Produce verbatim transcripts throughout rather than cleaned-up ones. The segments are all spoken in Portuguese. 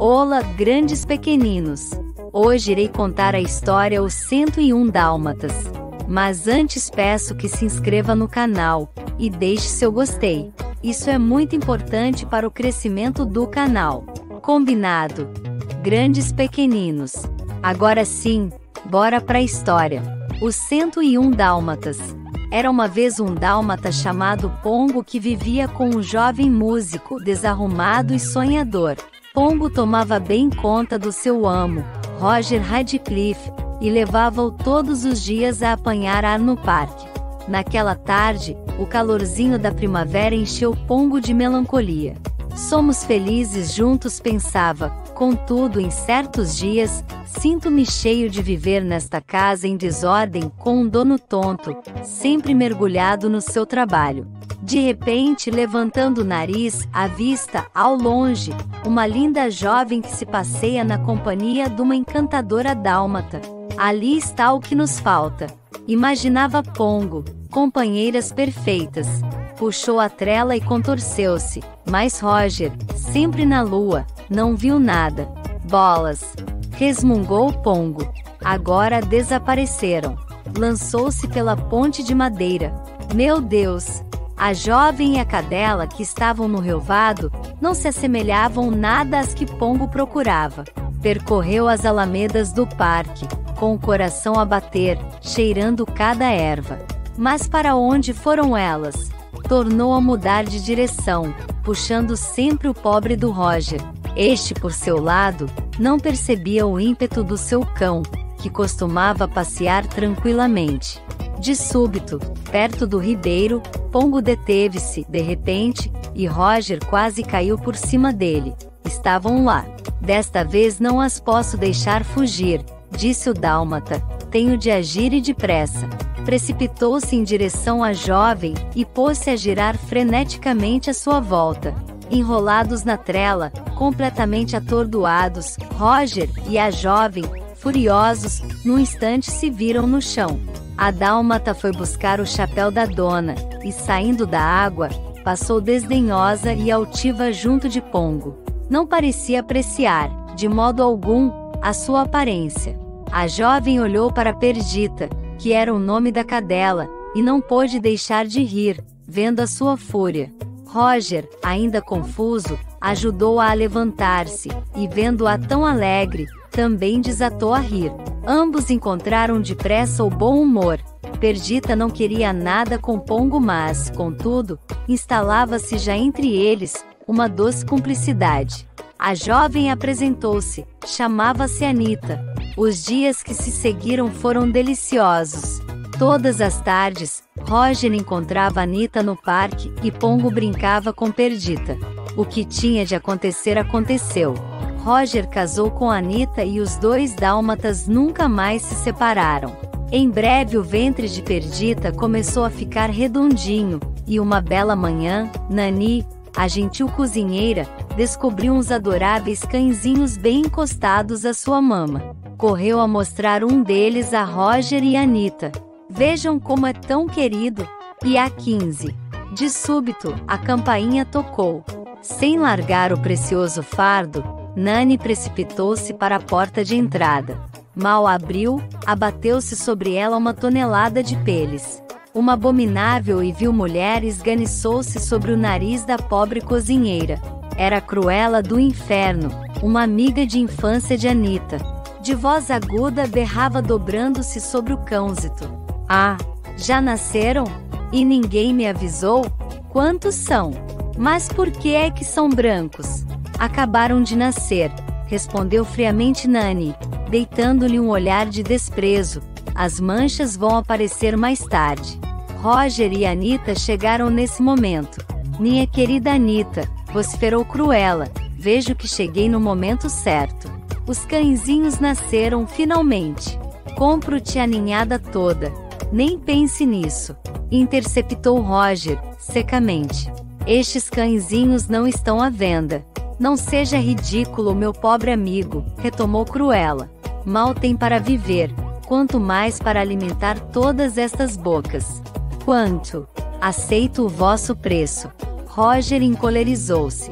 Olá, grandes pequeninos! Hoje irei contar a história Os cento e um Dálmatas. Mas antes peço que se inscreva no canal e deixe seu gostei. Isso é muito importante para o crescimento do canal. Combinado? Grandes pequeninos! Agora sim, bora pra história. Os cento e um Dálmatas. Era uma vez um dálmata chamado Pongo que vivia com um jovem músico desarrumado e sonhador. Pongo tomava bem conta do seu amo, Roger Radcliffe, e levava-o todos os dias a apanhar ar no parque. Naquela tarde, o calorzinho da primavera encheu Pongo de melancolia. Somos felizes juntos, pensava, contudo em certos dias, sinto-me cheio de viver nesta casa em desordem com um dono tonto, sempre mergulhado no seu trabalho. De repente, levantando o nariz, avista, ao longe, uma linda jovem que se passeia na companhia de uma encantadora dálmata. Ali está o que nos falta, imaginava Pongo, companheiras perfeitas. Puxou a trela e contorceu-se, mas Roger, sempre na lua, não viu nada. Bolas! Resmungou Pongo. Agora desapareceram. Lançou-se pela ponte de madeira. Meu Deus! A jovem e a cadela que estavam no relvado não se assemelhavam nada às que Pongo procurava. Percorreu as alamedas do parque, com o coração a bater, cheirando cada erva. Mas para onde foram elas? Tornou a mudar de direção, puxando sempre o pobre do Roger. Este, por seu lado, não percebia o ímpeto do seu cão, que costumava passear tranquilamente. De súbito, perto do ribeiro, Pongo deteve-se, de repente, e Roger quase caiu por cima dele. Estavam lá. Desta vez não as posso deixar fugir, disse o dálmata. Tenho de agir e depressa. Precipitou-se em direção à jovem e pôs-se a girar freneticamente à sua volta. Enrolados na trela, completamente atordoados, Roger e a jovem, furiosos, num instante se viram no chão. A dálmata foi buscar o chapéu da dona, e saindo da água, passou desdenhosa e altiva junto de Pongo. Não parecia apreciar, de modo algum, a sua aparência. A jovem olhou para Perdita, que era o nome da cadela, e não pôde deixar de rir, vendo a sua fúria. Roger, ainda confuso, ajudou-a a levantar-se, e vendo-a tão alegre, também desatou a rir. Ambos encontraram depressa o bom humor. Perdita não queria nada com Pongo, mas, contudo, instalava-se já entre eles uma doce cumplicidade. A jovem apresentou-se, chamava-se Anita. Os dias que se seguiram foram deliciosos. Todas as tardes, Roger encontrava Anita no parque e Pongo brincava com Perdita. O que tinha de acontecer aconteceu. Roger casou com Anita e os dois dálmatas nunca mais se separaram. Em breve o ventre de Perdita começou a ficar redondinho, e uma bela manhã, Nani, a gentil cozinheira, descobriu uns adoráveis cãezinhos bem encostados à sua mama. Correu a mostrar um deles a Roger e Anita. Vejam como é tão querido! E há quinze. De súbito, a campainha tocou. Sem largar o precioso fardo, Nani precipitou-se para a porta de entrada. Mal abriu, abateu-se sobre ela uma tonelada de peles. Uma abominável e vil mulher esganiçou-se sobre o nariz da pobre cozinheira. Era a Cruella do inferno, uma amiga de infância de Anita. De voz aguda berrava dobrando-se sobre o cãozito. Ah, já nasceram? E ninguém me avisou? Quantos são? Mas por que é que são brancos? Acabaram de nascer, respondeu friamente Nani, deitando-lhe um olhar de desprezo. As manchas vão aparecer mais tarde. Roger e Anita chegaram nesse momento. Minha querida Anita, vociferou Cruella, vejo que cheguei no momento certo. Os cãezinhos nasceram finalmente. Compro-te a ninhada toda. Nem pense nisso, interceptou Roger, secamente. Estes cãezinhos não estão à venda. Não seja ridículo, meu pobre amigo, retomou Cruella. Mal tem para viver, quanto mais para alimentar todas estas bocas. Quanto? Aceito o vosso preço. Roger encolerizou-se.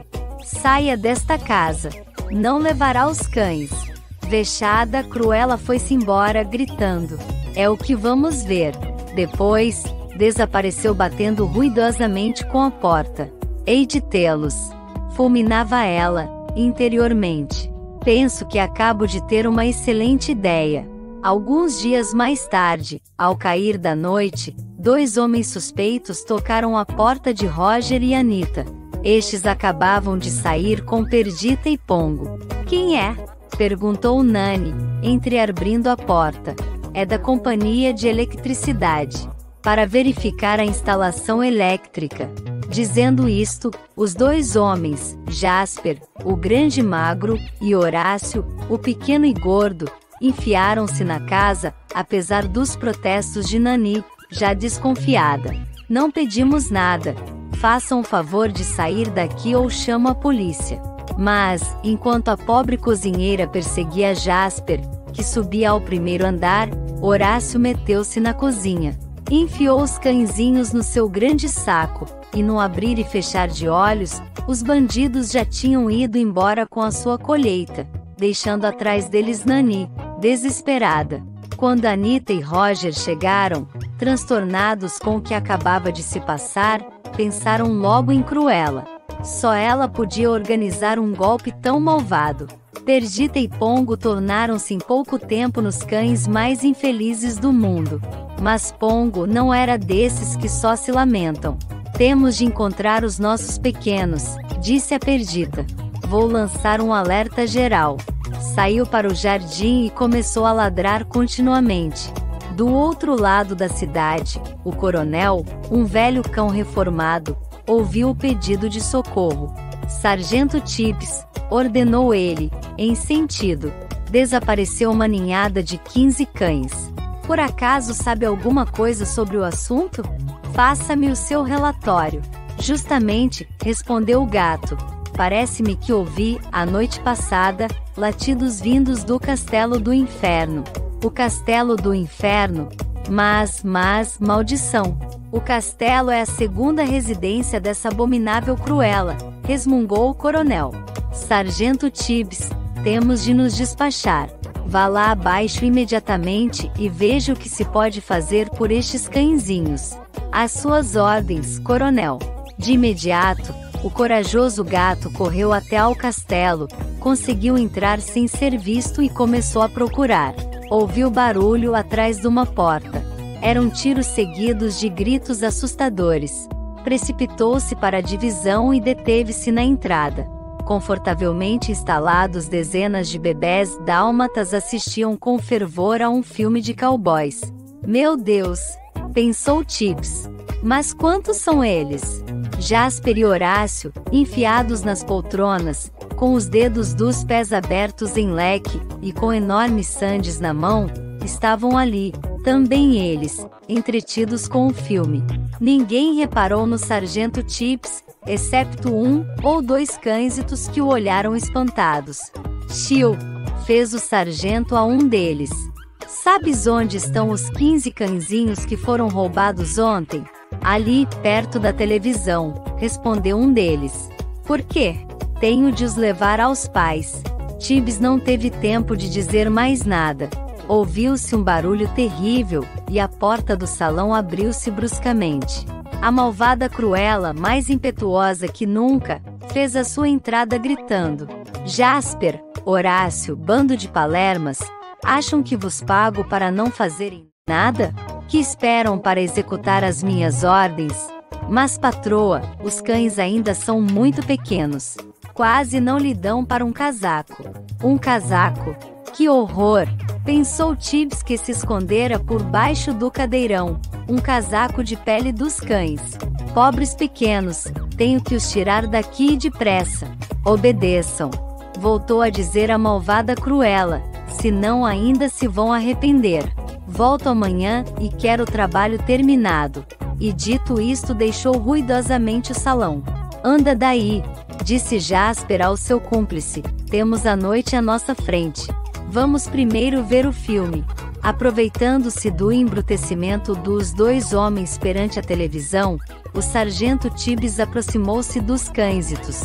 Saia desta casa. Não levará os cães. Vexada, Cruella foi-se embora gritando: é o que vamos ver. Depois, desapareceu batendo ruidosamente com a porta. Hei de tê-los, fulminava ela, interiormente. Penso que acabo de ter uma excelente ideia. Alguns dias mais tarde, ao cair da noite, dois homens suspeitos tocaram a porta de Roger e Anita. Estes acabavam de sair com Perdita e Pongo. Quem é? Perguntou Nani, entreabrindo a porta. É da companhia de eletricidade, para verificar a instalação elétrica. Dizendo isto, os dois homens, Jasper, o grande magro, e Horácio, o pequeno e gordo, enfiaram-se na casa, apesar dos protestos de Nani, já desconfiada. Não pedimos nada. Façam o favor de sair daqui ou chamo a polícia. Mas, enquanto a pobre cozinheira perseguia Jasper, que subia ao primeiro andar, Horácio meteu-se na cozinha. Enfiou os cãezinhos no seu grande saco, e no abrir e fechar de olhos, os bandidos já tinham ido embora com a sua colheita, deixando atrás deles Nani, desesperada. Quando Anita e Roger chegaram, transtornados com o que acabava de se passar, pensaram logo em Cruella. Só ela podia organizar um golpe tão malvado. Perdita e Pongo tornaram-se em pouco tempo nos cães mais infelizes do mundo. Mas Pongo não era desses que só se lamentam. Temos de encontrar os nossos pequenos, disse a Perdita. Vou lançar um alerta geral. Saiu para o jardim e começou a ladrar continuamente. Do outro lado da cidade, o coronel, um velho cão reformado, ouviu o pedido de socorro. Sargento Tibbs, ordenou ele, em sentido. Desapareceu uma ninhada de quinze cães. Por acaso sabe alguma coisa sobre o assunto? Faça-me o seu relatório. Justamente, respondeu o gato. Parece-me que ouvi, a noite passada, latidos vindos do Castelo do Inferno. O Castelo do Inferno? Mas, mas, maldição. O castelo é a segunda residência dessa abominável Cruella, resmungou o coronel. Sargento Tibbs, temos de nos despachar. Vá lá abaixo imediatamente e veja o que se pode fazer por estes cãezinhos. Às suas ordens, coronel. De imediato, o corajoso gato correu até ao castelo, conseguiu entrar sem ser visto e começou a procurar. Ouviu barulho atrás de uma porta. Eram tiros seguidos de gritos assustadores. Precipitou-se para a divisão e deteve-se na entrada. Confortavelmente instalados, dezenas de bebés dálmatas assistiam com fervor a um filme de cowboys. Meu Deus! Pensou Tibbs. Mas quantos são eles? Jasper e Horácio, enfiados nas poltronas, com os dedos dos pés abertos em leque, e com enormes sandes na mão, estavam ali, também eles, entretidos com o filme. Ninguém reparou no Sargento Tibbs, excepto um ou dois cãezitos que o olharam espantados. Tio, fez o sargento a um deles. Sabes onde estão os quinze cãezinhos que foram roubados ontem? Ali, perto da televisão, respondeu um deles. Por quê? Tenho de os levar aos pais. Tibbs não teve tempo de dizer mais nada. Ouviu-se um barulho terrível, e a porta do salão abriu-se bruscamente. A malvada Cruella, mais impetuosa que nunca, fez a sua entrada gritando: Jasper, Horácio, bando de palermas, acham que vos pago para não fazerem nada? Que esperam para executar as minhas ordens? Mas patroa, os cães ainda são muito pequenos. Quase não lhe dão para um casaco. Um casaco? Que horror! Pensou Tibbs, que se escondera por baixo do cadeirão. Um casaco de pele dos cães. Pobres pequenos, tenho que os tirar daqui depressa. Obedeçam. Voltou a dizer a malvada Cruella, senão ainda se vão arrepender. Volto amanhã, e quero o trabalho terminado. E dito isto deixou ruidosamente o salão. Anda daí, disse Jasper ao seu cúmplice, temos a noite à nossa frente. Vamos primeiro ver o filme. Aproveitando-se do embrutecimento dos dois homens perante a televisão, o sargento Tibbs aproximou-se dos cãezitos.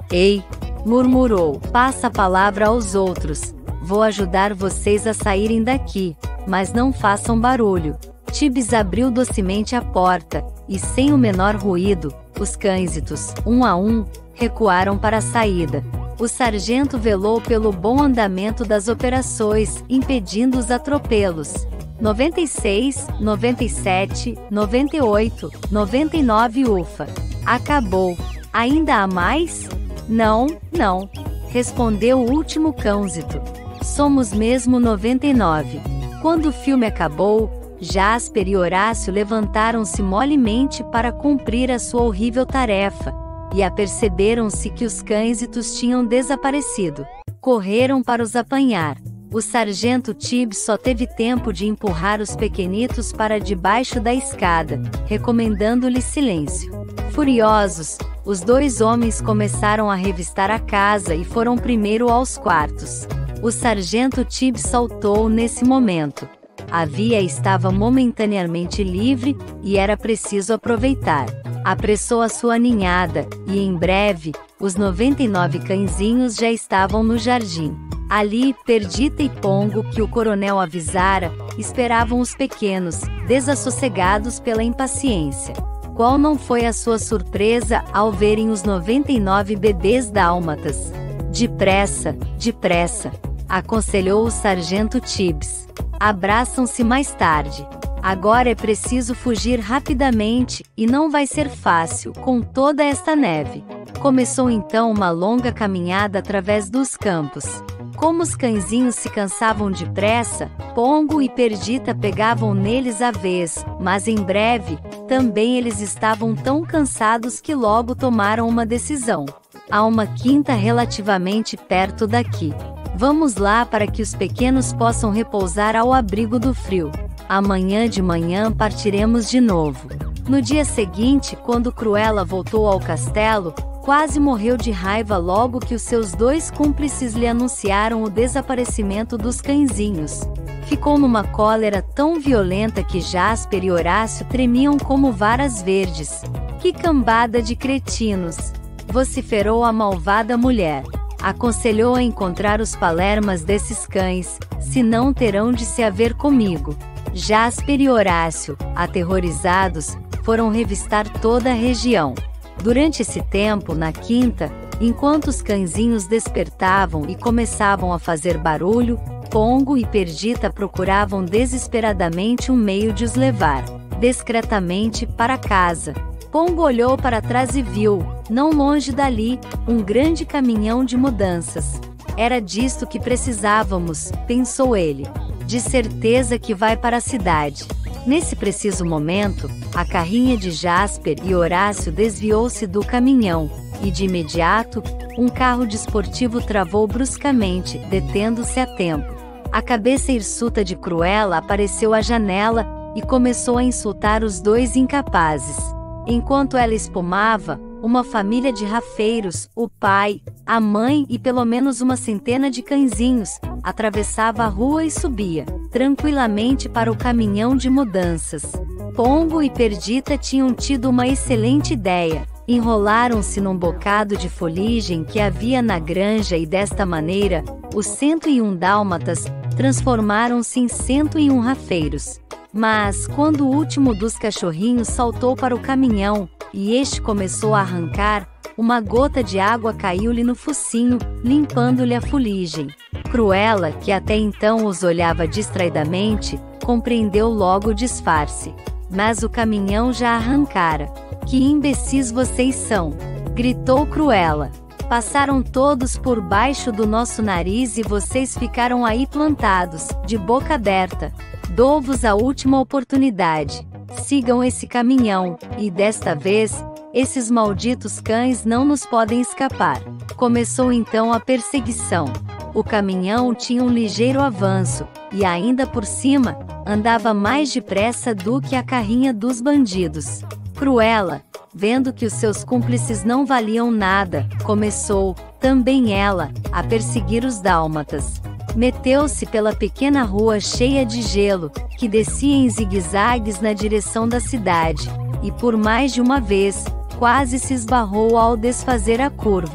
Ei! Murmurou. Passa a palavra aos outros. Vou ajudar vocês a saírem daqui, mas não façam barulho. Tibbs abriu docemente a porta, e sem o menor ruído, os cãezitos, um a um, recuaram para a saída. O sargento velou pelo bom andamento das operações, impedindo os atropelos. noventa e seis, noventa e sete, noventa e oito, noventa e nove ufa. Acabou. Ainda há mais? Não, não. Respondeu o último cãozito. Somos mesmo noventa e nove. Quando o filme acabou, Jasper e Horácio levantaram-se molemente para cumprir a sua horrível tarefa, e aperceberam-se que os cãezitos tinham desaparecido. Correram para os apanhar. O sargento Tibbs só teve tempo de empurrar os pequenitos para debaixo da escada, recomendando-lhes silêncio. Furiosos, os dois homens começaram a revistar a casa e foram primeiro aos quartos. O sargento Tibbs saltou nesse momento. A via estava momentaneamente livre, e era preciso aproveitar. Apressou a sua ninhada, e em breve, os noventa e nove cãezinhos já estavam no jardim. Ali, Perdita e Pongo, que o coronel avisara, esperavam os pequenos, desassossegados pela impaciência. Qual não foi a sua surpresa ao verem os noventa e nove bebês dálmatas? Depressa, depressa, aconselhou o sargento Tibbs. Abraçam-se mais tarde. Agora é preciso fugir rapidamente, e não vai ser fácil, com toda esta neve. Começou então uma longa caminhada através dos campos. Como os cãezinhos se cansavam depressa, Pongo e Perdita pegavam neles a vez, mas em breve, também eles estavam tão cansados que logo tomaram uma decisão. Há uma quinta relativamente perto daqui. Vamos lá para que os pequenos possam repousar ao abrigo do frio. Amanhã de manhã partiremos de novo. No dia seguinte, quando Cruella voltou ao castelo, quase morreu de raiva logo que os seus dois cúmplices lhe anunciaram o desaparecimento dos cãezinhos. Ficou numa cólera tão violenta que Jasper e Horácio tremiam como varas verdes. Que cambada de cretinos! Vociferou a malvada mulher. Aconselhou a encontrar os palermas desses cães, senão terão de se haver comigo. Jasper e Horácio, aterrorizados, foram revistar toda a região. Durante esse tempo, na quinta, enquanto os cãezinhos despertavam e começavam a fazer barulho, Pongo e Perdita procuravam desesperadamente um meio de os levar, discretamente, para casa. Pongo olhou para trás e viu, não longe dali, um grande caminhão de mudanças. Era disto que precisávamos, pensou ele. De certeza que vai para a cidade. Nesse preciso momento, a carrinha de Jasper e Horácio desviou-se do caminhão, e de imediato, um carro desportivo travou bruscamente, detendo-se a tempo. A cabeça hirsuta de Cruella apareceu à janela, e começou a insultar os dois incapazes. Enquanto ela espumava, uma família de rafeiros, o pai, a mãe e pelo menos uma centena de cãezinhos, atravessava a rua e subia, tranquilamente para o caminhão de mudanças. Pongo e Perdita tinham tido uma excelente ideia. Enrolaram-se num bocado de foligem que havia na granja e desta maneira, os cento e um dálmatas transformaram-se em cento e um rafeiros. Mas, quando o último dos cachorrinhos saltou para o caminhão, e este começou a arrancar, uma gota de água caiu-lhe no focinho, limpando-lhe a fuligem. Cruella, que até então os olhava distraidamente, compreendeu logo o disfarce. Mas o caminhão já arrancara. Que imbecis vocês são! Gritou Cruella. Passaram todos por baixo do nosso nariz e vocês ficaram aí plantados, de boca aberta. Dou-vos a última oportunidade. Sigam esse caminhão, e desta vez, esses malditos cães não nos podem escapar. Começou então a perseguição. O caminhão tinha um ligeiro avanço, e ainda por cima, andava mais depressa do que a carrinha dos bandidos. Cruella, vendo que os seus cúmplices não valiam nada, começou, também ela, a perseguir os dálmatas. Meteu-se pela pequena rua cheia de gelo, que descia em zigue-zagues na direção da cidade, e por mais de uma vez, quase se esbarrou ao desfazer a curva.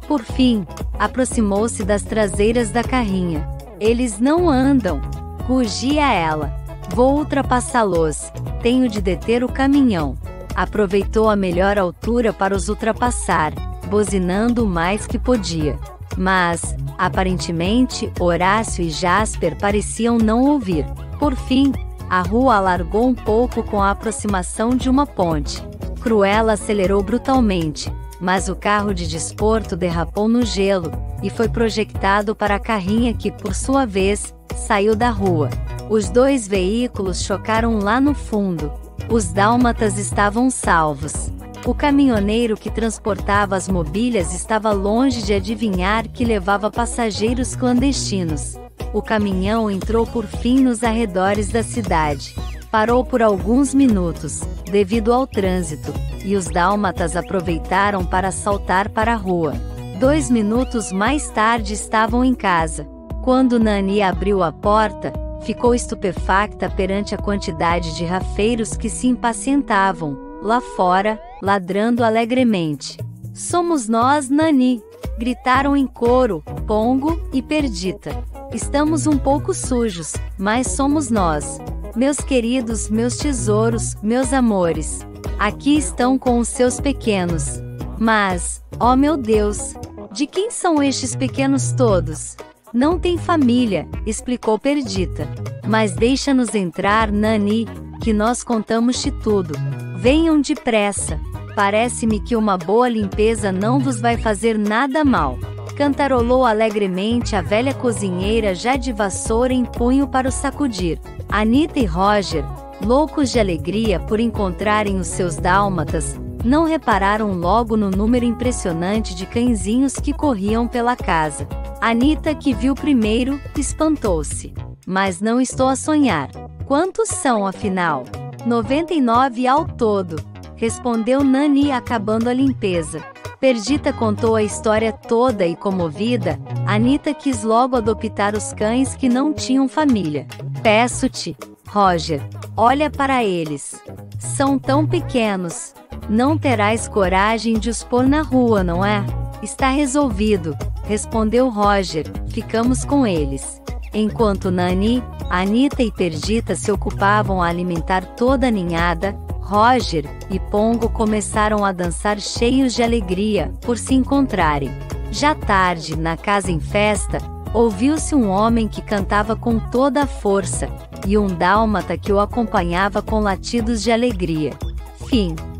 Por fim, aproximou-se das traseiras da carrinha. Eles não andam, rugia ela. Vou ultrapassá-los, tenho de deter o caminhão. Aproveitou a melhor altura para os ultrapassar, buzinando o mais que podia. Mas, aparentemente, Horácio e Jasper pareciam não ouvir. Por fim, a rua alargou um pouco com a aproximação de uma ponte. Cruella acelerou brutalmente, mas o carro de desporto derrapou no gelo, e foi projetado para a carrinha que, por sua vez, saiu da rua. Os dois veículos chocaram lá no fundo. Os dálmatas estavam salvos. O caminhoneiro que transportava as mobílias estava longe de adivinhar que levava passageiros clandestinos. O caminhão entrou por fim nos arredores da cidade. Parou por alguns minutos, devido ao trânsito, e os dálmatas aproveitaram para saltar para a rua. Dois minutos mais tarde estavam em casa. Quando Nani abriu a porta, ficou estupefacta perante a quantidade de rafeiros que se impacientavam, lá fora, ladrando alegremente. Somos nós, Nani! Gritaram em coro, Pongo e Perdita. Estamos um pouco sujos, mas somos nós. Meus queridos, meus tesouros, meus amores. Aqui estão com os seus pequenos. Mas, ó meu Deus, de quem são estes pequenos todos? Não tem família, explicou Perdita. Mas deixa-nos entrar, Nani, que nós contamos-te tudo. Venham depressa. Parece-me que uma boa limpeza não vos vai fazer nada mal. Cantarolou alegremente a velha cozinheira já de vassoura em punho para o sacudir. Anita e Roger, loucos de alegria por encontrarem os seus dálmatas, não repararam logo no número impressionante de cãezinhos que corriam pela casa. Anita, que viu primeiro, espantou-se. Mas não estou a sonhar. Quantos são, afinal? noventa e nove ao todo, respondeu Nani, acabando a limpeza. Perdita contou a história toda e, comovida, Anita quis logo adoptar os cães que não tinham família. Peço-te, Roger, olha para eles. São tão pequenos. Não terás coragem de os pôr na rua, não é? Está resolvido, respondeu Roger, ficamos com eles. Enquanto Nani, Anita e Perdita se ocupavam a alimentar toda a ninhada, Roger e Pongo começaram a dançar cheios de alegria, por se encontrarem. Já tarde, na casa em festa, ouviu-se um homem que cantava com toda a força, e um dálmata que o acompanhava com latidos de alegria. Fim.